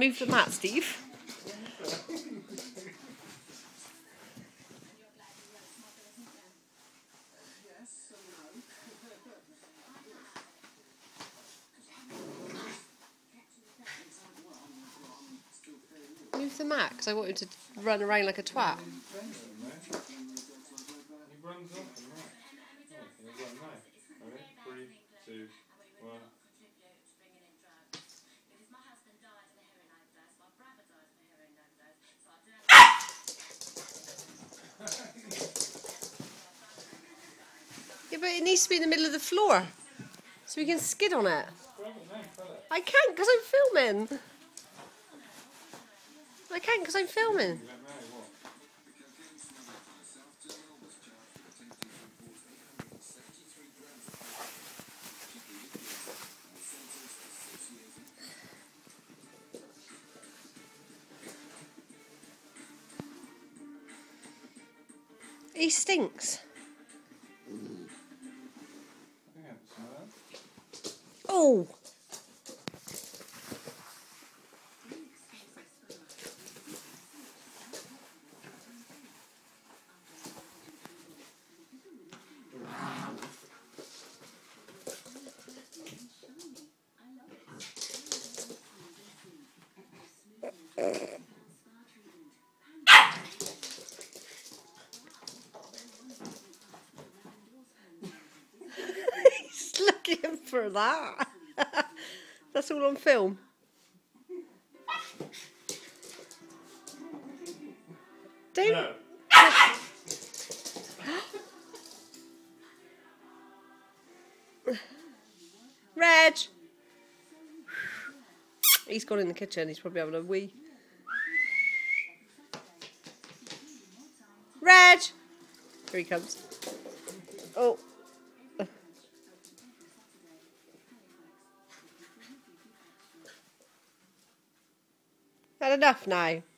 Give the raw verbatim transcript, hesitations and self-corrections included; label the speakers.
Speaker 1: move the mat, Steve. Move the mat, because I want him to run around like a twat.
Speaker 2: He runs off and right. Oh, okay, three, two, one.
Speaker 1: Yeah, but it needs to be in the middle of the floor, so we can skid on it. I can't, because I'm filming. I can't, because I'm filming. He stinks. Oh! He's looking for that. That's all on film. Don't.
Speaker 2: No.
Speaker 1: Reg! He's gone in the kitchen, he's probably having a wee. Reg! Here he comes. Oh. Had enough now.